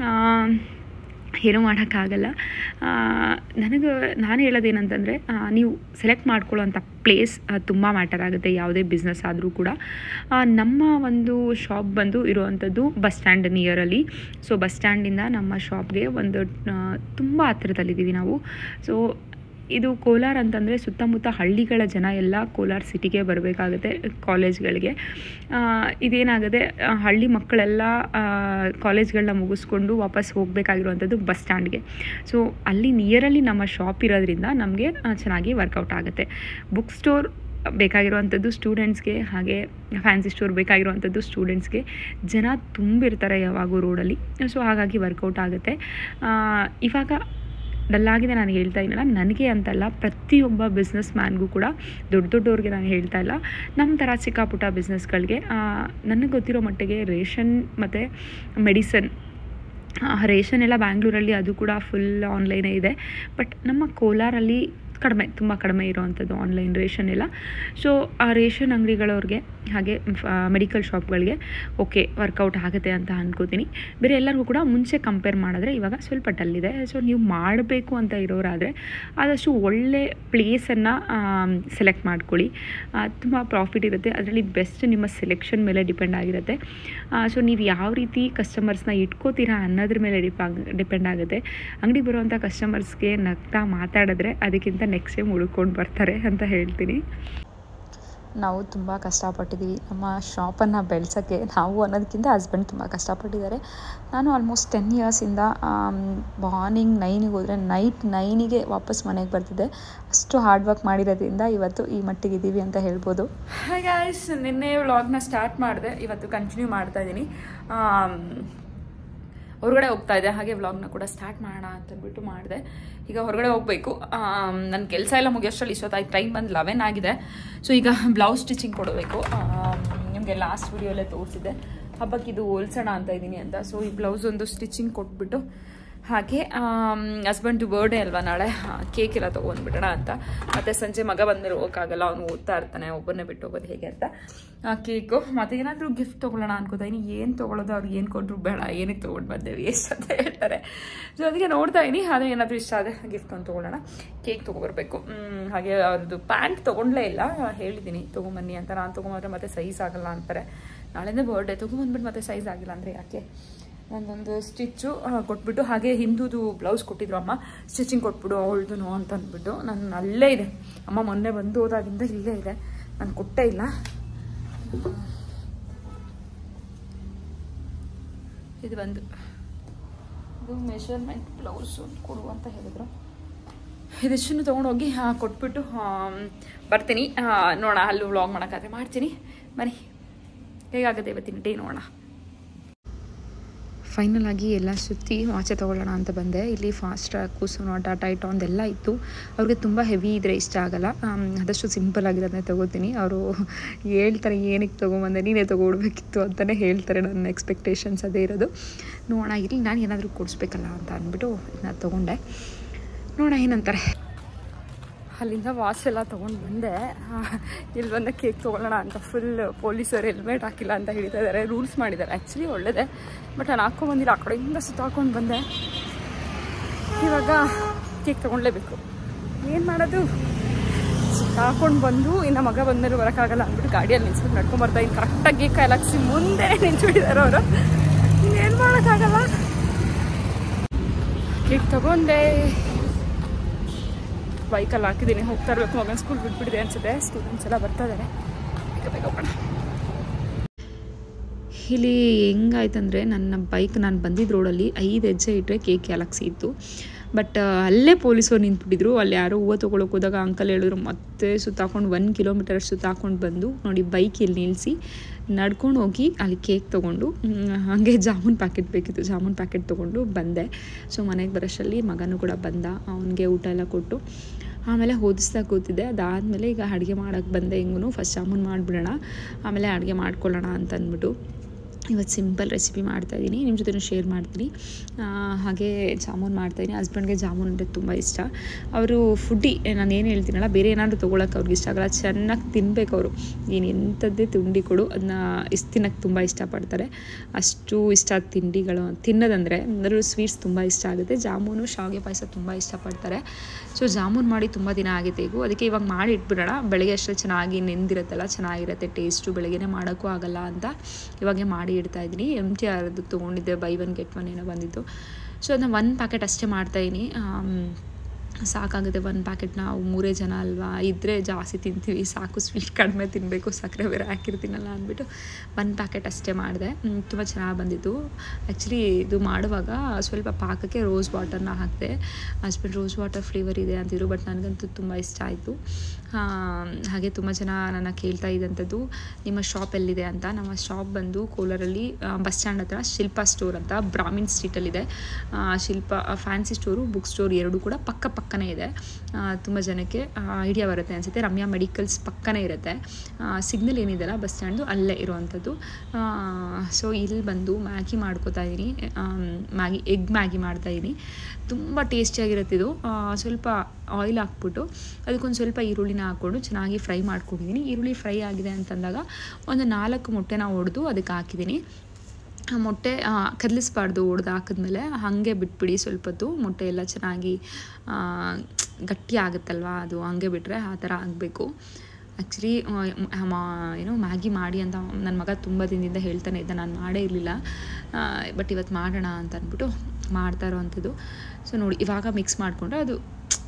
ಏನೂ ಮಾಡೋಕ್ಕಾಗಲ್ಲ. ನನಗೆ ನಾನು ಹೇಳೋದೇನಂತಂದರೆ, ನೀವು ಸೆಲೆಕ್ಟ್ ಮಾಡ್ಕೊಳ್ಳೋವಂಥ ಪ್ಲೇಸ್ ತುಂಬ ಮ್ಯಾಟರ್ ಆಗುತ್ತೆ ಯಾವುದೇ ಬಿಸ್ನೆಸ್ ಆದರೂ ಕೂಡ. ನಮ್ಮ ಒಂದು ಶಾಪ್ ಬಂದು ಇರುವಂಥದ್ದು ಬಸ್ ಸ್ಟ್ಯಾಂಡ್ ನಿಯರಲ್ಲಿ. ಸೊ ಬಸ್ ಸ್ಟ್ಯಾಂಡಿಂದ ನಮ್ಮ ಶಾಪ್ಗೆ ಒಂದು ತುಂಬ ಹತ್ತಿರದಲ್ಲಿದ್ದೀವಿ ನಾವು. ಸೊ ಇದು ಕೋಲಾರ ಅಂತಂದರೆ ಸುತ್ತಮುತ್ತ ಹಳ್ಳಿಗಳ ಜನ ಎಲ್ಲ ಕೋಲಾರ ಸಿಟಿಗೆ ಬರಬೇಕಾಗುತ್ತೆ ಕಾಲೇಜ್ಗಳಿಗೆ. ಇದೇನಾಗುತ್ತೆ, ಹಳ್ಳಿ ಮಕ್ಕಳೆಲ್ಲ ಕಾಲೇಜ್ಗಳನ್ನ ಮುಗಿಸ್ಕೊಂಡು ವಾಪಸ್ ಹೋಗಬೇಕಾಗಿರುವಂಥದ್ದು ಬಸ್ ಸ್ಟ್ಯಾಂಡ್ಗೆ. ಸೊ ಅಲ್ಲಿ ನಿಯರಲ್ಲಿ ನಮ್ಮ ಶಾಪ್ ಇರೋದ್ರಿಂದ ನಮಗೆ ಚೆನ್ನಾಗಿ ವರ್ಕೌಟ್ ಆಗುತ್ತೆ. ಬುಕ್ ಸ್ಟೋರ್ ಬೇಕಾಗಿರುವಂಥದ್ದು ಸ್ಟೂಡೆಂಟ್ಸ್ಗೆ, ಹಾಗೆ ಫ್ಯಾನ್ಸಿ ಸ್ಟೋರ್ ಬೇಕಾಗಿರುವಂಥದ್ದು ಸ್ಟೂಡೆಂಟ್ಸ್ಗೆ. ಜನ ತುಂಬಿರ್ತಾರೆ ಯಾವಾಗೂ ರೋಡಲ್ಲಿ. ಸೊ ಹಾಗಾಗಿ ವರ್ಕೌಟ್ ಆಗುತ್ತೆ. ಇವಾಗ ಡಲ್ಲಾಗಿದೆ ನಾನು ಹೇಳ್ತಾ ಇದ್ದೀನಲ್ಲ, ನನಗೆ ಅಂತಲ್ಲ, ಪ್ರತಿಯೊಬ್ಬ ಬಿಸ್ನೆಸ್ ಮ್ಯಾನ್ಗೂ ಕೂಡ, ದೊಡ್ಡ ದೊಡ್ಡವ್ರಿಗೆ ನಾನು ಹೇಳ್ತಾ ಇಲ್ಲ, ನಮ್ಮ ಥರ ಚಿಕ್ಕ ಪುಟ್ಟ ಬಿಸ್ನೆಸ್ಗಳಿಗೆ ನನಗೆ ಗೊತ್ತಿರೋ ಮಟ್ಟಿಗೆ ರೇಷನ್ ಮತ್ತು ಮೆಡಿಸನ್. ರೇಷನ್ ಎಲ್ಲ ಬ್ಯಾಂಗ್ಳೂರಲ್ಲಿ ಅದು ಕೂಡ ಫುಲ್ ಆನ್ಲೈನೇ ಇದೆ. ಬಟ್ ನಮ್ಮ ಕೋಲಾರಲ್ಲಿ ಕಡಿಮೆ, ತುಂಬ ಕಡಿಮೆ ಇರೋವಂಥದ್ದು ಆನ್ಲೈನ್ ರೇಷನ್ ಎಲ್ಲ. ಸೊ ಆ ರೇಷನ್ ಅಂಗಡಿಗಳವ್ರಿಗೆ ಹಾಗೆ ಮೆಡಿಕಲ್ ಶಾಪ್ಗಳಿಗೆ ಓಕೆ ವರ್ಕೌಟ್ ಆಗುತ್ತೆ ಅಂತ ಅಂದ್ಕೋತೀನಿ. ಬೇರೆ ಎಲ್ಲರಿಗೂ ಕೂಡ ಮುಂಚೆ ಕಂಪೇರ್ ಮಾಡಿದ್ರೆ ಇವಾಗ ಸ್ವಲ್ಪ ಡಲ್ಲಿದೆ. ಸೊ ನೀವು ಮಾಡಬೇಕು ಅಂತ ಇರೋರಾದರೆ ಆದಷ್ಟು ಒಳ್ಳೆ ಪ್ಲೇಸನ್ನು ಸೆಲೆಕ್ಟ್ ಮಾಡ್ಕೊಳ್ಳಿ, ತುಂಬ ಪ್ರಾಫಿಟ್ ಇರುತ್ತೆ. ಅದರಲ್ಲಿ ಬೆಸ್ಟ್ ನಿಮ್ಮ ಸೆಲೆಕ್ಷನ್ ಮೇಲೆ ಡಿಪೆಂಡ್ ಆಗಿರುತ್ತೆ. ಸೊ ನೀವು ಯಾವ ರೀತಿ ಕಸ್ಟಮರ್ಸ್ನ ಇಟ್ಕೋತೀರಾ ಅನ್ನೋದ್ರ ಮೇಲೆ ಡಿಪಾ ಡಿಪೆಂಡ್ ಆಗುತ್ತೆ. ಅಂಗಡಿಗೆ ಬರುವಂಥ ಕಸ್ಟಮರ್ಸ್ಗೆ ನಗ್ತಾ ಮಾತಾಡಿದ್ರೆ ಅದಕ್ಕಿಂತ ನೆಕ್ಸ್ಟ್ ಟೈಮ್ ಹುಡ್ಕೊಂಡು ಬರ್ತಾರೆ ಅಂತ ಹೇಳ್ತೀನಿ. ನಾವು ತುಂಬ ಕಷ್ಟಪಟ್ಟಿದ್ದೀವಿ ನಮ್ಮ ಶಾಪನ್ನು ಬೆಳೆಸೋಕ್ಕೆ. ನಾವು ಅನ್ನೋದಕ್ಕಿಂತ ಹಸ್ಬೆಂಡ್ ತುಂಬ ಕಷ್ಟಪಟ್ಟಿದ್ದಾರೆ. ನಾನು ಆಲ್ಮೋಸ್ಟ್ ಟೆನ್ ಇಯರ್ಸಿಂದ ಮಾರ್ನಿಂಗ್ ನೈನಿಗೆ ಹೋದರೆ ನೈಟ್ ನೈನಿಗೆ ವಾಪಸ್ ಮನೆಗೆ ಬರ್ತಿದ್ದೆ. ಅಷ್ಟು ಹಾರ್ಡ್ ವರ್ಕ್ ಮಾಡಿರೋದ್ರಿಂದ ಇವತ್ತು ಈ ಮಟ್ಟಿಗಿದ್ದೀವಿ ಅಂತ ಹೇಳ್ಬೋದು. ಹಾಯ್ ಗಾಯ್ಸ್, ನಿನ್ನೆ ವ್ಲಾಗ್ನ ಸ್ಟಾರ್ಟ್ ಮಾಡಿದೆ, ಇವತ್ತು ಕಂಟಿನ್ಯೂ ಮಾಡ್ತಾ ಇದ್ದೀನಿ. ಹೊರಗಡೆ ಹೋಗ್ತಾ ಇದೆ, ಹಾಗೆ ವ್ಲಾಗ್ನ ಕೂಡ ಸ್ಟಾರ್ಟ್ ಮಾಡೋಣ ಅಂತಂದ್ಬಿಟ್ಟು ಮಾಡಿದೆ. ಈಗ ಹೊರಗಡೆ ಹೋಗಬೇಕು. ನನ್ನ ಕೆಲಸ ಎಲ್ಲ ಮುಗಿಯೋಷ್ಟರಲ್ಲಿ ಇಷ್ಟೊತ್ತಾಯ್ತು. ಟೈಮ್ ಬಂದು ಲೆವೆನ್ ಆಗಿದೆ. ಸೊ ಈಗ ಬ್ಲೌಸ್ ಸ್ಟಿಚಿಂಗ್ ಕೊಡಬೇಕು. ನಿಮಗೆ ಲಾಸ್ಟ್ ವಿಡಿಯೋಲ್ಲೇ ತೋರಿಸಿದ್ದೆ ಹಬ್ಬಕ್ಕೆ ಇದು ಹೋಲ್ಸೋಣ ಅಂತ ಇದ್ದೀನಿ ಅಂತ. ಸೊ ಈ ಬ್ಲೌಸ್ ಒಂದು ಸ್ಟಿಚಿಂಗ್ ಕೊಟ್ಬಿಟ್ಟು, ಹಾಗೆ ಹಸ್ಬೆಂಡು ಬರ್ಡೇ ಅಲ್ವಾ ನಾಳೆ, ಕೇಕ್ ಎಲ್ಲ ತೊಗೊಂಡ್ಬಿಡೋಣ ಅಂತ. ಮತ್ತು ಸಂಜೆ ಮಗ ಬಂದಮೇಲೆ ಹೋಗೋಕ್ಕಾಗಲ್ಲ, ಅವನು ಓದ್ತಾ ಇರ್ತಾನೆ, ಒಬ್ಬರನ್ನೇ ಬಿಟ್ಟು ಹೋಗೋದು ಹೇಗೆ ಅಂತ ಕೇಕು. ಮತ್ತು ಏನಾದರೂ ಗಿಫ್ಟ್ ತೊಗೊಳ್ಳೋಣ ಅನ್ಕೋತಾ ಇನಿ. ಏನು ತೊಗೊಳ್ಳೋದು, ಅವ್ರಿಗೆ ಏನು ಕೊಟ್ಟರು ಬೇಡ, ಏನಕ್ಕೆ ತೊಗೊಂಡು ಬಂದೇವಿ ಎಷ್ಟು ಅಂತ ಹೇಳ್ತಾರೆ. ಸೊ ಅದಕ್ಕೆ ನೋಡ್ತಾ ಇನಿ, ಅದೇ ಏನಾದರೂ ಇಷ್ಟ ಆದರೆ ಗಿಫ್ಟ್ ಒಂದು ತೊಗೊಳ್ಳೋಣ. ಕೇಕ್ ತೊಗೊಬರ್ಬೇಕು. ಹಾಗೆ ಅವ್ರದ್ದು ಪ್ಯಾಂಟ್ ತೊಗೊಂಡ್ಲೇ ಇಲ್ಲ, ಹೇಳಿದ್ದೀನಿ ತೊಗೊಂಬನ್ನಿ ಅಂತ. ನಾನು ತೊಗೊಂಬಂದ್ರೆ ಮತ್ತೆ ಸೈಜ್ ಆಗಲ್ಲ ಅಂತಾರೆ. ನಾಳೆನೇ ಬರ್ಡೇ, ತೊಗೊಂಬಂದ್ಬಿಟ್ಟು ಮತ್ತೆ ಸೈಜ್ ಆಗಿಲ್ಲ ಅಂದರೆ ಯಾಕೆ. ನಾನೊಂದು ಸ್ಟಿಚ್ಚು ಕೊಟ್ಬಿಟ್ಟು, ಹಾಗೆ ಹಿಂದೂದು ಬ್ಲೌಸ್ ಕೊಟ್ಟಿದ್ರು ಅಮ್ಮ, ಸ್ಟಿಚಿಂಗ್ ಕೊಟ್ಬಿಡು ಅವಳ್ದು ಅಂತ ಅಂದ್ಬಿಟ್ಟು. ನಾನು ಅಲ್ಲೇ ಇದೆ, ಅಮ್ಮ ಮೊನ್ನೆ ಬಂದು ಹೋದಾಗಿಂದ ಇಲ್ಲೇ ಇದೆ, ನಾನು ಕೊಟ್ಟೇ ಇಲ್ಲ. ಇದು ಬಂದು ಇದು ಮೆಷರ್ಮೆಂಟ್ ಬ್ಲೌಸ್ ಕೊಡು ಅಂತ ಹೇಳಿದ್ರು. ಇದಿಷ್ಟನ್ನು ತೊಗೊಂಡೋಗಿ ಕೊಟ್ಬಿಟ್ಟು ಬರ್ತೀನಿ. ನೋಡೋಣ, ಅಲ್ಲೂ ವ್ಲಾಗ್ ಮಾಡೋಕ್ಕಾದ್ರೆ ಮಾಡ್ತೀನಿ. ಬನ್ನಿ, ಹೇಗಾಗುತ್ತೆ ಇವತ್ತಿನ ಡೇ ನೋಡೋಣ. ಫೈನಲ್ ಆಗಿ ಎಲ್ಲ ಸುತ್ತಿ ವಾಚೆ ತೊಗೊಳ್ಳೋಣ ಅಂತ ಬಂದೆ. ಇಲ್ಲಿ ಫಾಸ್ಟ್ ಟ್ರ್ಯಾಕು, ಸೊನಾಟಾ, ಟೈಟಾನ್ ಎಲ್ಲ ಇತ್ತು. ಅವ್ರಿಗೆ ತುಂಬ ಹೆವಿ ಇದ್ದರೆ ಇಷ್ಟ ಆಗೋಲ್ಲ, ಆದಷ್ಟು ಸಿಂಪಲ್ ಆಗಿರೋದನ್ನೇ ತೊಗೋತೀನಿ. ಅವರು ಹೇಳ್ತಾರೆ ಏನಕ್ಕೆ ತೊಗೊಂಬಂದೆ, ನೀನೇ ತೊಗೊಡ್ಬೇಕಿತ್ತು ಅಂತಲೇ ಹೇಳ್ತಾರೆ. ನನ್ನ ಎಕ್ಸ್ಪೆಕ್ಟೇಷನ್ಸ್ ಅದೇ ಇರೋದು. ನೋಡೋಣ, ಇಲ್ಲಿ ನಾನು ಏನಾದರೂ ಕೊಡಿಸ್ಬೇಕಲ್ಲ ಅಂತ ಅಂದ್ಬಿಟ್ಟು ಇದನ್ನ ತೊಗೊಂಡೆ. ನೋಡೋಣ ಏನಂತಾರೆ. ಅಲ್ಲಿಂದ ವಾಚ್ ಎಲ್ಲ ತೊಗೊಂಡು ಬಂದೆ. ಇಲ್ಲಿ ಬಂದ ಕೇಕ್ ತೊಗೊಳ್ಳೋಣ ಅಂತ ಫುಲ್ ಪೊಲೀಸರು ಹೆಲ್ಮೆಟ್ ಹಾಕಿಲ್ಲ ಅಂತ ಹೇಳ್ತಾ ಇದ್ದಾರೆ. ರೂಲ್ಸ್ ಮಾಡಿದ್ದಾರೆ, ಆ್ಯಕ್ಚುಲಿ ಒಳ್ಳೆಯದೇ, ಬಟ್ ನಾನು ಹಾಕ್ಕೊಂಬಂದಿಲ್ಲ. ಆ ಕಡೆಯಿಂದ ಸುತ್ತಾಕೊಂಡು ಬಂದೆ. ಇವಾಗ ಕೇಕ್ ತೊಗೊಳ್ಲೇಬೇಕು. ಏನು ಮಾಡೋದು, ಸುತ್ತಾಕೊಂಡು ಬಂದು ಇನ್ನು ಮಗ ಬಂದರೂ ಬರೋಕ್ಕಾಗಲ್ಲ ಅಂದ್ಬಿಟ್ಟು ಗಾಡಿಯಲ್ಲಿ ನಿಲ್ಸ್ಬಿಟ್ಟು ನಡ್ಕೊಂಬರ್ತಾ ಇನ್ನು ಕರೆಕ್ಟಾಗಿ ಕೇಕ್ ಕಾಯಲಾಕ್ಸಿ ಮುಂದೆ ನಿಂತ್ಬಿಟ್ಟಿದ್ದಾರೆ ಅವರು. ಇನ್ನೇನು ಮಾಡೋಕ್ಕಾಗಲ್ಲ. ಕೇಕ್ ತೊಗೊಂಡೆ, ಬೈಕಲ್ಲಿ ಹಾಕಿದ್ದೀನಿ. ಹೋಗ್ತಾ ಇರಬೇಕು, ಮಗನ ಸ್ಕೂಲ್ ಬಿಟ್ಬಿಟ್ಟಿದೆ ಅನಿಸುತ್ತೆ. ಸ್ಟೂಡೆಂಟ್ಸ್ ಎಲ್ಲ ಬರ್ತಾ ಇದ್ದಾರೆ. ಬೇಗ ಬೇಗ ಹೋಗೋಣ. ಇಲ್ಲಿ ಹೆಂಗಾಯ್ತಂದರೆ, ನನ್ನ ಬೈಕ್ ನಾನು ಬಂದಿದ್ದ ರೋಡಲ್ಲಿ ಐದು ಹೆಜ್ಜೆ ಇಟ್ಟರೆ ಕೇಕ್ ಗ್ಯಾಲಕ್ಸಿ ಇತ್ತು. ಬಟ್ ಅಲ್ಲೇ ಪೊಲೀಸರು ನಿಂತ್ಬಿಟ್ಟಿದ್ರು. ಅಲ್ಲಿ ಯಾರೋ ಹೂವು ತೊಗೊಳಕ್ಕೆ ಹೋದಾಗ ಅಂಕಲ್ ಹೇಳಿದ್ರು ಮತ್ತೆ ಸುತ್ತಾಕೊಂಡು ಒಂದು ಕಿಲೋಮೀಟರ್ ಸುತ್ತಾಕೊಂಡು ಬಂದು ನೋಡಿ ಬೈಕ್ ಇಲ್ಲಿ ನಿಲ್ಲಿಸಿ ನಡ್ಕೊಂಡು ಹೋಗಿ ಅಲ್ಲಿ ಕೇಕ್ ತೊಗೊಂಡು, ಹಾಗೆ ಜಾಮೂನ್ ಪ್ಯಾಕೆಟ್ ಬೇಕಿತ್ತು, ಜಾಮೂನ್ ಪ್ಯಾಕೆಟ್ ತೊಗೊಂಡು ಬಂದೆ. ಸೊ ಮನೆಗೆ ಬರೋಷ್ಟರಲ್ಲಿ ಮಗನೂ ಕೂಡ ಬಂದ, ಅವನಿಗೆ ಊಟ ಎಲ್ಲ ಕೊಟ್ಟು ಆಮೇಲೆ ಓದಿಸ್ತಾ ಕೂತಿದ್ದೆ. ಅದಾದಮೇಲೆ ಈಗ ಅಡುಗೆ ಮಾಡೋಕ್ಕೆ ಬಂದೆ. ಹೆಂಗೂ ಫಸ್ಟ್ ಜಾಮೂನ್ ಮಾಡಿಬಿಡೋಣ, ಆಮೇಲೆ ಅಡುಗೆ ಮಾಡ್ಕೊಳ್ಳೋಣ ಅಂತ ಅಂದ್ಬಿಟ್ಟು ಇವತ್ತು ಸಿಂಪಲ್ ರೆಸಿಪಿ ಮಾಡ್ತಾಯಿದ್ದೀನಿ, ನಿಮ್ಮ ಜೊತೆ ಶೇರ್ ಮಾಡ್ತೀನಿ. ಹಾಗೆ ಜಾಮೂನ್ ಮಾಡ್ತಾಯಿದ್ದೀನಿ. ಹಸ್ಬೆಂಡ್ಗೆ ಜಾಮೂನ್ ಅಂದರೆ ತುಂಬ ಇಷ್ಟ. ಅವರು ಫುಡ್ಡಿ, ನಾನು ಏನು ಹೇಳ್ತೀನಲ್ಲ, ಬೇರೆ ಏನಾದರೂ ತೊಗೊಳಕ್ಕೆ ಅವ್ರಿಗೆ ಇಷ್ಟ ಆಗಲ್ಲ, ಚೆನ್ನಾಗಿ ತಿನ್ನಬೇಕು ಅವರು. ಏನು ಎಂಥದ್ದೇ ತಿಂಡಿ ಕೊಡು ಅದನ್ನ ಇಷ್ಟು ತಿನ್ನೋಕ್ಕೆ ತುಂಬ ಇಷ್ಟಪಡ್ತಾರೆ. ಅಷ್ಟು ಇಷ್ಟ ತಿಂಡಿಗಳು ತಿನ್ನೋದಂದರೆ. ಅಂದರೆ ಸ್ವೀಟ್ಸ್ ತುಂಬ ಇಷ್ಟ ಆಗುತ್ತೆ. ಜಾಮೂನು, ಶಾವಿಗೆ ಪಾಯಸ ತುಂಬ ಇಷ್ಟಪಡ್ತಾರೆ. ಸೊ ಜಾಮೂನ್ ಮಾಡಿ ತುಂಬ ದಿನ ಆಗಿದೆ ಈಗ, ಅದಕ್ಕೆ ಇವಾಗ ಮಾಡಿ ಇಟ್ಬಿಡೋಣ. ಬೆಳಗ್ಗೆ ಅಷ್ಟು ಚೆನ್ನಾಗಿ ನೆಂದಿರುತ್ತಲ್ಲ, ಚೆನ್ನಾಗಿರುತ್ತೆ ಟೇಸ್ಟು. ಬೆಳಗ್ಗೆನೇ ಮಾಡೋಕ್ಕೂ ಆಗಲ್ಲ ಅಂತ ಇವಾಗೆ ಮಾಡಿ ಇಡ್ತಾಯಿದ್ದೀನಿ. ಎಮ್ ಟಿ ಆರ್ದು ತೊಗೊಂಡಿದ್ದೆ, ಬೈ ಒನ್ ಗೆಟ್ ಒನ್ ಏನೋ ಬಂದಿತ್ತು. ಸೊ ಅದನ್ನ ಒಂದು ಪ್ಯಾಕೆಟ್ ಅಷ್ಟೇ ಮಾಡ್ತಾಯಿದ್ದೀನಿ. ಸಾಕಾಗುತ್ತೆ ಒಂದು ಪ್ಯಾಕೆಟ್. ನಾವು ಮೂರೇ ಜನ ಅಲ್ವಾ, ಇದ್ದರೆ ಜಾಸ್ತಿ ತಿಂತೀವಿ, ಸಾಕು ಸ್ವೀಟ್ ಕಡಿಮೆ ತಿನ್ನಬೇಕು, ಸಕ್ಕರೆ ಬೇರೆ ಹಾಕಿರ್ತೀನಲ್ಲ ಅಂದ್ಬಿಟ್ಟು ಒಂದು ಪ್ಯಾಕೆಟ್ ಅಷ್ಟೇ ಮಾಡಿದೆ. ತುಂಬ ಚೆನ್ನಾಗಿ ಬಂದಿತ್ತು. ಆ್ಯಕ್ಚುಲಿ ಇದು ಮಾಡುವಾಗ ಸ್ವಲ್ಪ ಪಾಕಕ್ಕೆ ರೋಸ್ ವಾಟರ್ನ ಹಾಕಿದೆ. ಹಸ್ಬೆಂಡ್ ರೋಸ್ ವಾಟರ್ ಫ್ಲೇವರ್ ಇದೆ ಅಂತಿದ್ರು, ಬಟ್ ನನಗಂತೂ ತುಂಬ ಇಷ್ಟ ಆಯಿತು. ಹಾಗೆ ತುಂಬ ಜನ ನನ್ನ ಕೇಳ್ತಾ ಇದ್ದಂಥದ್ದು ನಿಮ್ಮ ಶಾಪ್ ಎಲ್ಲಿದೆ ಅಂತ. ನಮ್ಮ ಶಾಪ್ ಬಂದು ಕೋಲಾರಲ್ಲಿ ಬಸ್ ಸ್ಟ್ಯಾಂಡ್ ಹತ್ರ ಶಿಲ್ಪ ಸ್ಟೋರ್ ಅಂತ ಬ್ರಾಹ್ಮಿನ್ ಸ್ಟ್ರೀಟಲ್ಲಿದೆ. Shilpa fancy store, book store ಎರಡೂ ಕೂಡ ಪಕ್ಕ ಪಕ್ಕನೇ ಇದೆ. ತುಂಬ ಜನಕ್ಕೆ ಐಡಿಯಾ ಬರುತ್ತೆ ಅನಿಸುತ್ತೆ. ರಮ್ಯಾ ಮೆಡಿಕಲ್ಸ್ ಪಕ್ಕನೇ ಇರುತ್ತೆ. ಸಿಗ್ನಲ್ ಏನಿದೆಯಲ್ಲ ಬಸ್ ಸ್ಟ್ಯಾಂಡು, ಅಲ್ಲೇ ಇರುವಂಥದ್ದು. ಸೊ ಇಲ್ಲಿ ಬಂದು ಮ್ಯಾಗಿ ಮಾಡ್ಕೋತಾ ಇದ್ದೀನಿ. ಮ್ಯಾಗಿ ಎಗ್ ಮ್ಯಾಗಿ ಮಾಡ್ತಾಯಿದ್ದೀನಿ. ತುಂಬ ಟೇಸ್ಟಿಯಾಗಿರುತ್ತೆ ಇದು. ಸ್ವಲ್ಪ ಆಯಿಲ್ ಹಾಕ್ಬಿಟ್ಟು ಅದಕ್ಕೊಂದು ಸ್ವಲ್ಪ ಈರುಳ್ಳಿನ ಹಾಕ್ಕೊಂಡು ಚೆನ್ನಾಗಿ ಫ್ರೈ ಮಾಡ್ಕೊಂಡಿದ್ದೀನಿ. ಈರುಳ್ಳಿ ಫ್ರೈ ಆಗಿದೆ ಅಂತಂದಾಗ ಒಂದು ನಾಲ್ಕು ಮೊಟ್ಟೆನ ಒಡೆದು ಅದಕ್ಕೆ ಹಾಕಿದ್ದೀನಿ. ಆ ಮೊಟ್ಟೆ ಕದಲಿಸ್ಬಾರ್ದು, ಒಡೆದು ಹಾಕಿದ್ಮೇಲೆ ಹಾಗೆ ಬಿಟ್ಬಿಡಿ ಸ್ವಲ್ಪ ಹೊತ್ತು. ಮೊಟ್ಟೆ ಎಲ್ಲ ಚೆನ್ನಾಗಿ ಗಟ್ಟಿ ಆಗುತ್ತಲ್ವ, ಅದು ಹಂಗೆ ಬಿಟ್ಟರೆ ಆ ಥರ ಆಗಬೇಕು. ಆ್ಯಕ್ಚುಲಿ ಏನೋ ಮ್ಯಾಗಿ ಮಾಡಿ ಅಂತ ನನ್ನ ಮಗ ತುಂಬ ದಿನದಿಂದ ಹೇಳ್ತಾನೆ ಇದ್ದ. ನಾನು ಮಾಡೇ ಇರಲಿಲ್ಲ, ಬಟ್ ಇವತ್ತು ಮಾಡೋಣ ಅಂತ ಅಂದ್ಬಿಟ್ಟು ಮಾಡ್ತಾ ಇರೋವಂಥದ್ದು. ಸೊ ನೋಡಿ, ಇವಾಗ ಮಿಕ್ಸ್ ಮಾಡಿಕೊಂಡ್ರೆ ಅದು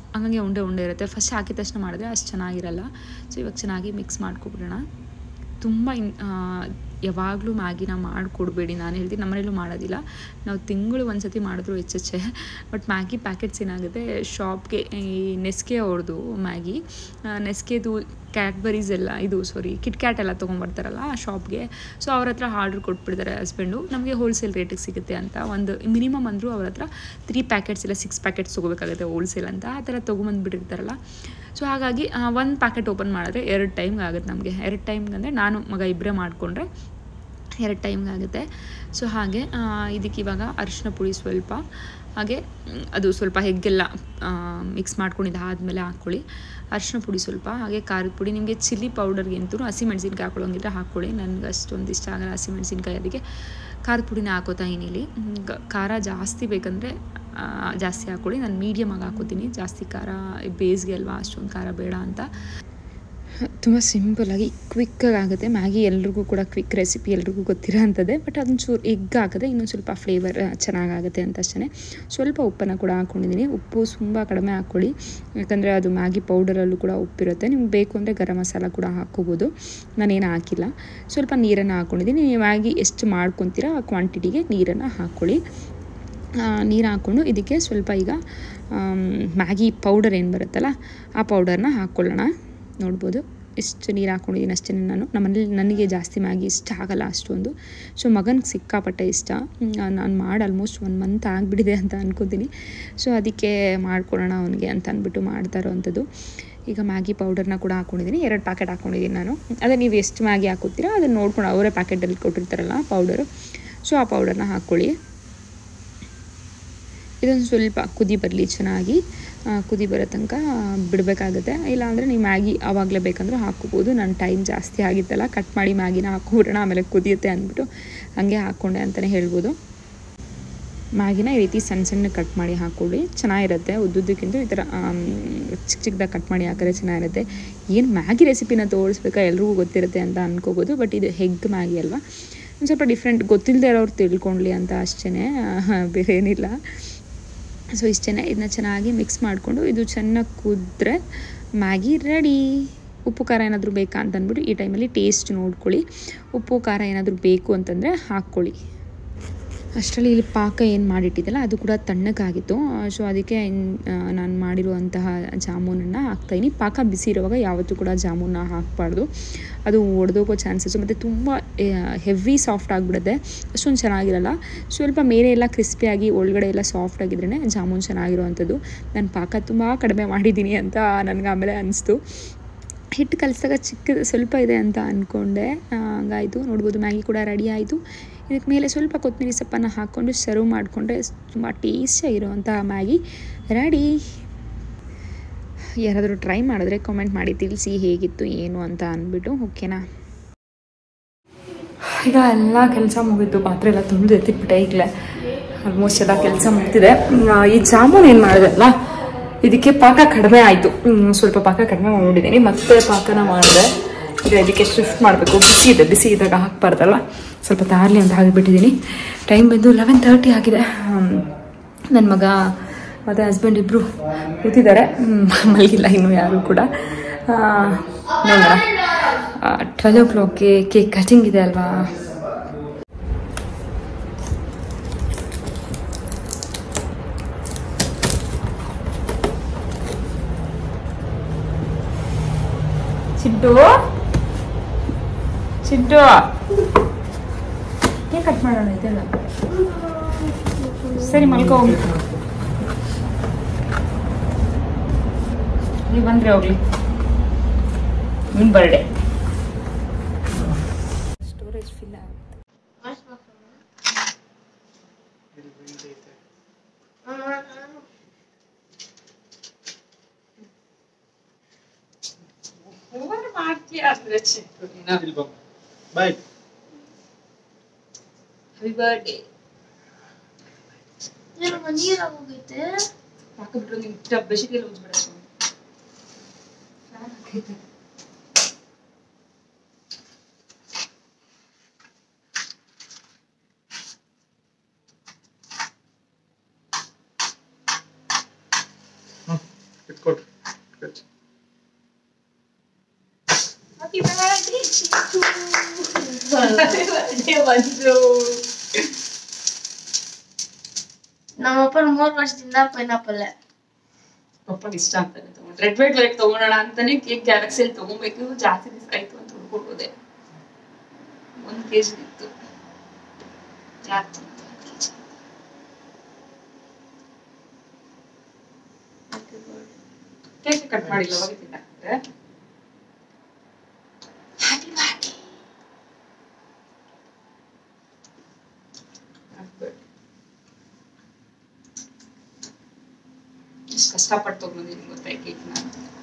ಹಂಗಾಗಿ ಉಂಡೆ ಉಂಡೆ ಇರುತ್ತೆ. ಫಸ್ಟ್ ಹಾಕಿದ ತಕ್ಷಣ ಮಾಡಿದ್ರೆ ಅಷ್ಟು ಚೆನ್ನಾಗಿರಲ್ಲ. ಸೊ ಇವಾಗ ಚೆನ್ನಾಗಿ ಮಿಕ್ಸ್ ಮಾಡ್ಕೊಬಿಡೋಣ. ತುಂಬ ಇನ್ ಯಾವಾಗಲೂ ಮ್ಯಾಗಿನ ಮಾಡಿಕೊಡ್ಬೇಡಿ, ನಾನು ಹೇಳ್ತೀನಿ. ನಮ್ಮನೇಲೂ ಮಾಡೋದಿಲ್ಲ, ನಾವು ತಿಂಗಳು ಒಂದು ಸತಿ ಮಾಡಿದ್ರು ಹೆಚ್ಚೆಚ್ಚೆ. ಬಟ್ ಮ್ಯಾಗಿ ಪ್ಯಾಕೆಟ್ಸ್ ಏನಾಗುತ್ತೆ, ಶಾಪ್ಗೆ ಈ ನೆಸ್ಕೆ ಅವ್ರದ್ದು ಮ್ಯಾಗಿ, ನೆಸ್ಕೆದು ಕ್ಯಾಡ್ಬರೀಸ್ ಎಲ್ಲ ಇದು ಸಾರಿ ಕಿಟ್ ಕ್ಯಾಟ್ ಎಲ್ಲ ತೊಗೊಂಬರ್ತಾರಲ್ಲ ಆ ಶಾಪ್ಗೆ. ಸೊ ಅವ್ರ ಹತ್ರ ಆರ್ಡ್ರ್ ಕೊಟ್ಬಿಡ್ತಾರೆ ಹಸ್ಬೆಂಡು, ನಮಗೆ ಹೋಲ್ಸೇಲ್ ರೇಟಿಗೆ ಸಿಗುತ್ತೆ ಅಂತ. ಒಂದು ಮಿನಿಮಮ್ ಅಂದರೂ ಅವ್ರ ಹತ್ರ ತ್ರೀ ಪ್ಯಾಕೆಟ್ಸ್ ಇಲ್ಲ ಸಿಕ್ಸ್ ಪ್ಯಾಕೆಟ್ಸ್ ತೊಗೋಬೇಕಾಗುತ್ತೆ ಹೋಲ್ಸೇಲ್ ಅಂತ, ಆ ಥರ ತೊಗೊಂಬಂದುಬಿಟ್ಟಿರ್ತಾರಲ್ಲ. ಸೊ ಹಾಗಾಗಿ ಒಂದು ಪ್ಯಾಕೆಟ್ ಓಪನ್ ಮಾಡಿದ್ರೆ ಎರಡು ಟೈಮ್ಗೆ ಆಗುತ್ತೆ ನಮಗೆ. ಎರಡು ಟೈಮ್ಗೆ ಅಂದರೆ ನಾನು ಮಗ ಇಬ್ಬರೇ ಮಾಡಿಕೊಂಡ್ರೆ ಎರಡು ಟೈಮ್ಗೆ ಆಗುತ್ತೆ. ಸೊ ಹಾಗೆ ಇದಕ್ಕೆ ಇವಾಗ ಅರಿಶಿನ ಪುಡಿ ಸ್ವಲ್ಪ, ಹಾಗೆ ಅದು ಸ್ವಲ್ಪ ಹೆಗ್ಗೆಲ್ಲ ಮಿಕ್ಸ್ ಮಾಡ್ಕೊಂಡಿದ್ದು ಆದಮೇಲೆ ಹಾಕ್ಕೊಳ್ಳಿ. ಅರಿಶಿನ ಪುಡಿ ಸ್ವಲ್ಪ, ಹಾಗೆ ಖಾರದ ಪುಡಿ. ನಿಮಗೆ ಚಿಲ್ಲಿ ಪೌಡರ್ಗಿಂತೂ ಹಸಿಮೆಣ್ಸಿನ್ಕಾಯಿ ಹಾಕೊಳ್ಳೋಂಗಿದ್ರೆ ಹಾಕ್ಕೊಳ್ಳಿ. ನನಗೆ ಅಷ್ಟೊಂದು ಇಷ್ಟ ಆಗಲ್ಲ ಹಸಿಮೆಣ್ಸಿನ್ಕಾಯಿ, ಅದಕ್ಕೆ ಖಾರದ ಪುಡಿನ ಹಾಕೋತಾ ಏನಿಲ್ಲ. ಖಾರ ಜಾಸ್ತಿ ಬೇಕಂದರೆ ಜಾಸ್ತಿ ಹಾಕ್ಕೊಳ್ಳಿ. ನಾನು ಮೀಡಿಯಮಾಗಿ ಹಾಕೋತೀನಿ, ಜಾಸ್ತಿ ಖಾರ ಬೇಸ್ಗೆ ಅಲ್ವಾ, ಅಷ್ಟೊಂದು ಖಾರ ಬೇಡ ಅಂತ. ತುಂಬ ಸಿಂಪಲ್ಲಾಗಿ ಕ್ವಿಕ್ಕಾಗಿ ಆಗುತ್ತೆ ಮ್ಯಾಗಿ. ಎಲ್ರಿಗೂ ಕೂಡ ಕ್ವಿಕ್ ರೆಸಿಪಿ, ಎಲ್ರಿಗೂ ಗೊತ್ತಿರೋ ಅಂಥದ್ದೇ. ಬಟ್ ಅದೊಂದು ಚೂರು ಎಗ್ ಹಾಕಿದ್ರೆ ಇನ್ನೊಂದು ಸ್ವಲ್ಪ ಫ್ಲೇವರ್ ಚೆನ್ನಾಗಾಗುತ್ತೆ ಅಂತ ಅಷ್ಟೇ. ಸ್ವಲ್ಪ ಉಪ್ಪನ್ನು ಕೂಡ ಹಾಕ್ಕೊಂಡಿದ್ದೀನಿ. ಉಪ್ಪು ತುಂಬ ಕಡಿಮೆ ಹಾಕ್ಕೊಳ್ಳಿ, ಯಾಕಂದರೆ ಅದು ಮ್ಯಾಗಿ ಪೌಡರಲ್ಲೂ ಕೂಡ ಉಪ್ಪಿರುತ್ತೆ. ನಿಮ್ಗೆ ಬೇಕು ಅಂದರೆ ಗರಂ ಮಸಾಲ ಕೂಡ ಹಾಕ್ಕೋಬೋದು, ನಾನೇನು ಹಾಕಿಲ್ಲ. ಸ್ವಲ್ಪ ನೀರನ್ನು ಹಾಕ್ಕೊಂಡಿದ್ದೀನಿ. ನೀವು ಮ್ಯಾಗಿ ಎಷ್ಟು ಮಾಡ್ಕೊತೀರಾ ಆ ಕ್ವಾಂಟಿಟಿಗೆ ನೀರನ್ನು ಹಾಕ್ಕೊಳ್ಳಿ. ನೀರು ಹಾಕ್ಕೊಂಡು ಇದಕ್ಕೆ ಸ್ವಲ್ಪ ಈಗ ಮ್ಯಾಗಿ ಪೌಡರ್ ಏನು ಬರುತ್ತಲ್ಲ ಆ ಪೌಡರ್ನ ಹಾಕ್ಕೊಳ್ಳೋಣ. ನೋಡ್ಬೋದು ಎಷ್ಟು ನೀರು ಹಾಕ್ಕೊಂಡಿದ್ದೀನಿ ಅಷ್ಟೇ. ನಾನು ನಮ್ಮನೇಲಿ ನನಗೆ ಜಾಸ್ತಿ ಮ್ಯಾಗಿ ಇಷ್ಟ ಆಗಲ್ಲ ಅಷ್ಟೊಂದು. ಸೊ ಮಗನಿಗೆ ಸಿಕ್ಕಾಪಟ್ಟೆ ಇಷ್ಟ. ನಾನು ಮಾಡಿ ಆಲ್ಮೋಸ್ಟ್ ಒನ್ ಮಂತ್ ಆಗಿಬಿಟ್ಟಿದೆ ಅಂತ ಅನ್ಕೋತೀನಿ. ಸೊ ಅದಕ್ಕೆ ಮಾಡ್ಕೊಳ್ಳೋಣ ಅವನಿಗೆ ಅಂತ ಅಂದ್ಬಿಟ್ಟು ಮಾಡ್ತಾ ಇರೋವಂಥದ್ದು. ಈಗ ಮ್ಯಾಗಿ ಪೌಡರ್ನ ಕೂಡ ಹಾಕ್ಕೊಂಡಿದ್ದೀನಿ, ಎರಡು ಪ್ಯಾಕೆಟ್ ಹಾಕ್ಕೊಂಡಿದ್ದೀನಿ ನಾನು. ಅದೇ ನೀವು ಎಷ್ಟು ಮ್ಯಾಗಿ ಹಾಕೋತೀರಾ ಅದನ್ನು ನೋಡ್ಕೊಂಡು ಅವರೇ ಪ್ಯಾಕೆಟಲ್ಲಿ ಕೊಟ್ಟಿರ್ತಾರಲ್ಲ ಪೌಡರು, ಸೊ ಆ ಪೌಡರ್ನ ಹಾಕ್ಕೊಳ್ಳಿ. ಇದೊಂದು ಸ್ವಲ್ಪ ಕುದಿ ಬರಲಿ, ಚೆನ್ನಾಗಿ ಕುದಿ ಬರೋ ತನಕ ಬಿಡಬೇಕಾಗುತ್ತೆ. ಇಲ್ಲಾಂದರೆ ನೀವು ಮ್ಯಾಗಿ ಆವಾಗಲೇ ಬೇಕಂದ್ರೂ ಹಾಕ್ಕೋಬೋದು. ನನ್ನ ಟೈಮ್ ಜಾಸ್ತಿ ಆಗಿತ್ತಲ್ಲ, ಕಟ್ ಮಾಡಿ ಮ್ಯಾಗಿನ ಹಾಕ್ಬಿಡೋಣ ಆಮೇಲೆ ಕುದಿಯುತ್ತೆ ಅಂದ್ಬಿಟ್ಟು ಹಾಗೆ ಹಾಕ್ಕೊಂಡೆ ಅಂತಲೇ ಹೇಳ್ಬೋದು. ಮ್ಯಾಗಿನ ಈ ರೀತಿ ಸಣ್ಣ ಸಣ್ಣ ಕಟ್ ಮಾಡಿ ಹಾಕ್ಕೊಳ್ಳಿ, ಚೆನ್ನಾಗಿರುತ್ತೆ. ಉದ್ದುದ್ದಕ್ಕಿಂತ ಈ ಥರ ಚಿಕ್ಕ ಚಿಕ್ಕದಾಗಿ ಕಟ್ ಮಾಡಿ ಹಾಕಿದ್ರೆ ಚೆನ್ನಾಗಿರುತ್ತೆ. ಏನು ಮ್ಯಾಗಿ ರೆಸಿಪಿನ ತೋರಿಸ್ಬೇಕಾ, ಎಲ್ರಿಗೂ ಗೊತ್ತಿರುತ್ತೆ ಅಂತ ಅಂದ್ಕೋಬೋದು. ಬಟ್ ಇದು ಹೆಗ್ ಮ್ಯಾಗಿ ಅಲ್ವಾ, ಒಂದು ಸ್ವಲ್ಪ ಡಿಫ್ರೆಂಟ್, ಗೊತ್ತಿಲ್ಲದೆ ಇರೋರು ತಿಳ್ಕೊಳ್ಳಿ ಅಂತ ಅಷ್ಟೇ, ಬೇರೆ ಏನಿಲ್ಲ. ಸೊ ಇಷ್ಟೇ. ಇದನ್ನ ಚೆನ್ನಾಗಿ ಮಿಕ್ಸ್ ಮಾಡಿಕೊಂಡು ಇದು ಚೆನ್ನಾಗಿ ಕುದ್ರೆ ಮ್ಯಾಗಿ ರೆಡಿ. ಉಪ್ಪು ಖಾರ ಏನಾದರೂ ಬೇಕಾ ಅಂತ ಅಂದ್ಬಿಟ್ಟು ಈ ಟೈಮಲ್ಲಿ ಟೇಸ್ಟ್ ನೋಡ್ಕೊಳ್ಳಿ. ಉಪ್ಪು ಖಾರ ಏನಾದರೂ ಬೇಕು ಅಂತಂದರೆ ಹಾಕ್ಕೊಳ್ಳಿ. ಅಷ್ಟರಲ್ಲಿ ಇಲ್ಲಿ ಪಾಕ ಏನು ಮಾಡಿಟ್ಟಿದ್ದಲ್ಲ ಅದು ಕೂಡ ತಣ್ಣಗಾಗಿತ್ತು. ಸೊ ಅದಕ್ಕೆ ನಾನು ಮಾಡಿರುವಂತಹ ಜಾಮೂನನ್ನು ಹಾಕ್ತಾಯಿನಿ. ಪಾಕ ಬಿಸಿ ಇರುವಾಗ ಯಾವತ್ತೂ ಕೂಡ ಜಾಮೂನ ಹಾಕಬಾರ್ದು, ಅದು ಒಡೆದೋಗೋ ಚಾನ್ಸಸ್ಸು. ಮತ್ತು ತುಂಬ ಹೆವಿ ಸಾಫ್ಟ್ ಆಗಿಬಿಡುತ್ತೆ, ಅಷ್ಟೊಂದು ಚೆನ್ನಾಗಿರಲ್ಲ. ಸ್ವಲ್ಪ ಮೇಲೆ ಎಲ್ಲ ಕ್ರಿಸ್ಪಿಯಾಗಿ ಒಳಗಡೆ ಎಲ್ಲ ಸಾಫ್ಟ್ ಆಗಿದ್ರೇ ಜಾಮೂನು ಚೆನ್ನಾಗಿರೋವಂಥದ್ದು. ನಾನು ಪಾಕ ತುಂಬ ಕಡಿಮೆ ಮಾಡಿದ್ದೀನಿ ಅಂತ ನನಗೆ ಆಮೇಲೆ ಅನಿಸ್ತು. ಹಿಟ್ಟು ಕಲಿಸಿದಾಗ ಚಿಕ್ಕದು ಸ್ವಲ್ಪ ಇದೆ ಅಂತ ಅಂದ್ಕೊಂಡೆ, ಹಂಗಾಯಿತು. ನೋಡ್ಬೋದು ಮ್ಯಾಗಿ ಕೂಡ ರೆಡಿ ಆಯಿತು. ಇದಕ್ಕೆ ಮೇಲೆ ಸ್ವಲ್ಪ ಕೊತ್ತಂಬರಿ ಸೊಪ್ಪನ್ನು ಹಾಕ್ಕೊಂಡು ಸರ್ವ್ ಮಾಡಿಕೊಂಡ್ರೆ ತುಂಬ ಟೇಸ್ಟಿಯಾಗಿರುವಂಥ ಮ್ಯಾಗಿ ರೆಡಿ. ಯಾರಾದರೂ ಟ್ರೈ ಮಾಡಿದ್ರೆ ಕಾಮೆಂಟ್ ಮಾಡಿ ತಿಳಿಸಿ ಹೇಗಿತ್ತು ಏನು ಅಂತ ಅಂದ್ಬಿಟ್ಟು, ಓಕೆನಾ. ಈಗ ಎಲ್ಲ ಕೆಲಸ ಮುಗಿತು, ಪಾತ್ರೆ ಎಲ್ಲ ತೊಳೆದು ಎತ್ತಿಟ್ಬಿಟ್ಟೆ. ಈಗಲೇ ಆಲ್ಮೋಸ್ಟ್ ಎಲ್ಲ ಕೆಲಸ ಮುಗ್ತಿದೆ. ಈ ಜಾಮೂನು ಏನು ಮಾಡಿದೆಲ್ಲ ಇದಕ್ಕೆ ಪಾಕ ಕಡಿಮೆ ಆಯಿತು, ಸ್ವಲ್ಪ ಪಾಕ ಕಡಿಮೆ ಮಾಡಿಬಿಟ್ಟಿದ್ದೀನಿ. ಮತ್ತೆ ಪಾಕನ ಮಾಡಿದೆ. ಈಗ ಇದಕ್ಕೆ ಶಿಫ್ಟ್ ಮಾಡಬೇಕು. ಬಿಸಿ ಇದೆ, ಬಿಸಿ ಇದ್ದಾಗ ಹಾಕ್ಬಾರ್ದಲ್ಲ, ಸ್ವಲ್ಪ ತಾರಲಿ ಅಂತ ಹಾಕಿಬಿಟ್ಟಿದ್ದೀನಿ. ಟೈಮ್ ಬಂದು ಲೆವೆನ್ ತರ್ಟಿ ಆಗಿದೆ. ನನ್ನ ಮಗ ಮತ್ತು ಹಸ್ಬೆಂಡ್ ಇಬ್ಬರು ಕೂತಿದ್ದಾರೆ, ಮಲಗಿಲ್ಲ ಇನ್ನೂ ಯಾರು ಕೂಡ. ನೋಡೋಣ, ಟ್ವೆಲ್ ಓ ಕ್ಲಾಕ್ಗೆ ಕೇಕ್ ಕಟಿಂಗ್ ಇದೆ ಅಲ್ವಾ. ಚಿಡ್ಡು ಚಿಡ್ಡು ಕೇಕ್ ಕಟ್ ಮಾಡೋಣ ಇದೆಲ್ಲ. ಸರಿ ಮಲ್ಕೋ ಹೋಗ್ಲಿ, ನೀವು ಬಂದರೆ ಹೋಗ್ಲಿ. ನಿನ್ನ ಬರ್ಡೇ ಸ್ಟೋರೇಜ್ ಫಿಲ್ ಆಗುತ್ತೆ. Bye. Happy birthday. నేను మంచిగా ಹೋಗೈತೆ ಹಾಕಿಬಿಟ್ರು ನಿಮ್ಮ ಬೆಶಿಗೆಲ್ಲ ಉಜ್ಬಿಡ. ಇಟ್ಕೊ. ಮಂಜು ನಮ್ಮಪ್ಪನ ಮೂರ್ ವರ್ಷದಿಂದ ಪೈನಾಪಲ್ ಪಪ್ಪಗೆ ಇಷ್ಟ ಅಂತಾನೆ ತಗೊಂಡು ರೆಡ್ ವೆಲ್ವೆಟ್ ವೆಲ್ವೆಟ್ ತಗೋಣ ಅಂತಾನೆ ಕೇಕ್ ಗ್ಯಾಲಕ್ಸಿ ಅಲ್ಲಿ ತಗೋಬೇಕು ಜಾಸ್ತಿ ದಿವಸ ಆಯ್ತು ಅಂತ ಹುಡ್ಕೊಟ್ಟೋದೆ ಒಂದ್ ಕೆಜಿ ಇತ್ತು ಜಾಸ್ತಿ ಕೇಕ್ ಕಟ್ ಮಾಡಿಲ್ಲ ಅವಾಗ ತಿನ್ನಕ್ಕೆ ಕಷ್ಟಪಟ್ಟು ತಗೊಂಡಿದ್ದೀನಿ ಗೊತ್ತಾಯ್ತು ಕೇಕ್ನ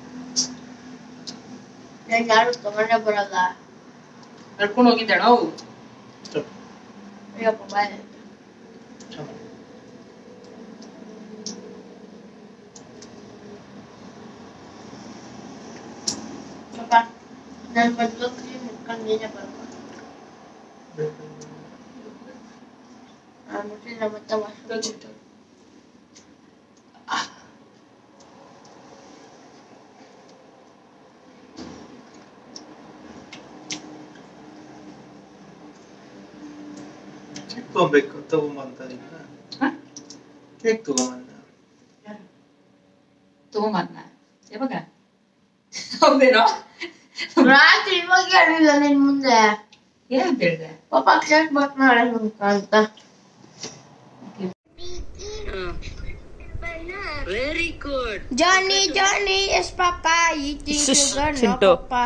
ಯಾರು ತಗೊಂಡೇ ಬರಲ್ಲ ನಡ್ಕೊಂಡು ಹೋಗಿದ್ದಾಳ ಅವು ಅಯ್ಯಪ್ಪ ಬಾಯ್ ಪಪ್ಪ ನನ್ನ ಬದಲು ಕ್ರೀಮ್ ಮುಟ್ಕೊಂಡು ನೀನೇ ಬರ್ಬೋದು ನಾನು ಮುಟ್ಟಿದ್ರೆ ಮತ್ತೆ ವಾಶ್ ತಗೋಬೇಕು ತಗೊಂಬಂತಾರೆ ಕೇಕ್ ತಗೊಂಬಂದ ತಗೊಂಬಂದ ಯಾವಾಗ ಹೌದೇನೋ ರಾತ್ರಿ ಇವಾಗ ಹೇಳಿಲ್ಲ ನಿನ್ ಮುಂದೆ ಏನ್ ಹೇಳಿದೆ ಪಾಪ ಕೇಕ್ ಬಟ್ ನಾಳೆ ಅಂತ Very good. Johnny, Johnny, yes, Papa. Eating sugar, no, Papa.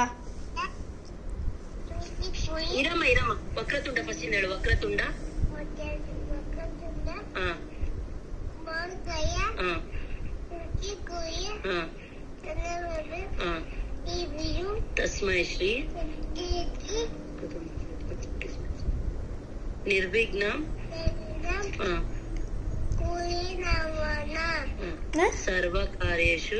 ಇರಮ್ಮ ಇರಮ್ಮ ವಕ್ರತುಂಡ ಫಸ್ಟ್ ಹೇಳು ವಕ್ರತುಂಡ ಹಾ ಹಾ ಹಾ ತಸ್ಮೈ ಶ್ರೀ ನಿರ್ವಿಘ್ನ ಸರ್ವ ಕಾರ್ಯೇಷು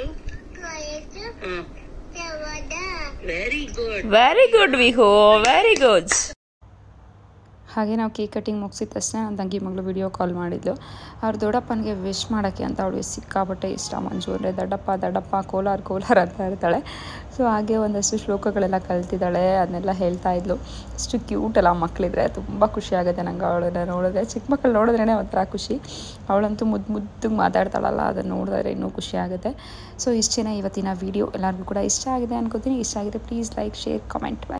ವೆರಿ ಗುಡ್ ವೆರಿ ಗುಡ್ ವಿಹೋ ವೆರಿ ಗುಡ್. ಹಾಗೆ ನಾವು ಕೇಕ್ ಕಟ್ಟಿಂಗ್ ಮುಗಿಸಿದ ತಕ್ಷಣ ನನ್ನ ತಂಗಿ ಮಗಳು ವಿಡಿಯೋ ಕಾಲ್ ಮಾಡಿದ್ಲು. ಅವ್ರ ದೊಡ್ಡಪ್ಪನಿಗೆ ವಿಶ್ ಮಾಡೋಕ್ಕೆ ಅಂತ ಅವಳಿಗೆ ಸಿಕ್ಕಾಪಟ್ಟೆ ಇಷ್ಟ ಮಂಜು ಅಂದರೆ ದೊಡ್ಡಪ್ಪ ದೊಡ್ಡಪ್ಪ ಕೋಲಾರ ಕೋಲಾರ ಅಂತ ಇರ್ತಾಳೆ. ಸೊ ಹಾಗೆ ಒಂದಷ್ಟು ಶ್ಲೋಕಗಳೆಲ್ಲ ಕಲ್ತಿದ್ದಾಳೆ, ಅದನ್ನೆಲ್ಲ ಹೇಳ್ತಾ ಇದ್ಲು. ಅಷ್ಟು ಕ್ಯೂಟಲ್ಲ ಮಕ್ಕಳಿದ್ರೆ ತುಂಬ ಖುಷಿ ಆಗುತ್ತೆ ನಂಗೆ ಅವಳನ್ನ ನೋಡಿದ್ರೆ. ಚಿಕ್ಕ ಮಕ್ಕಳು ನೋಡಿದ್ರೇ ಒಂಥರ ಖುಷಿ. ಅವಳಂತೂ ಮುದ್ದು ಮುದ್ದು ಮಾತಾಡ್ತಾಳಲ್ಲ, ಅದನ್ನು ನೋಡಿದ್ರೆ ಇನ್ನೂ ಖುಷಿ ಆಗುತ್ತೆ. ಸೊ ಇಷ್ಟೇ ಇವತ್ತಿನ ವೀಡಿಯೋ. ಎಲ್ಲರಿಗೂ ಕೂಡ ಇಷ್ಟ ಆಗಿದೆ ಅನ್ಕೋತೀನಿ. ಇಷ್ಟ ಆಗಿದೆ ಪ್ಲೀಸ್ ಲೈಕ್ ಶೇರ್ ಕಮೆಂಟ್.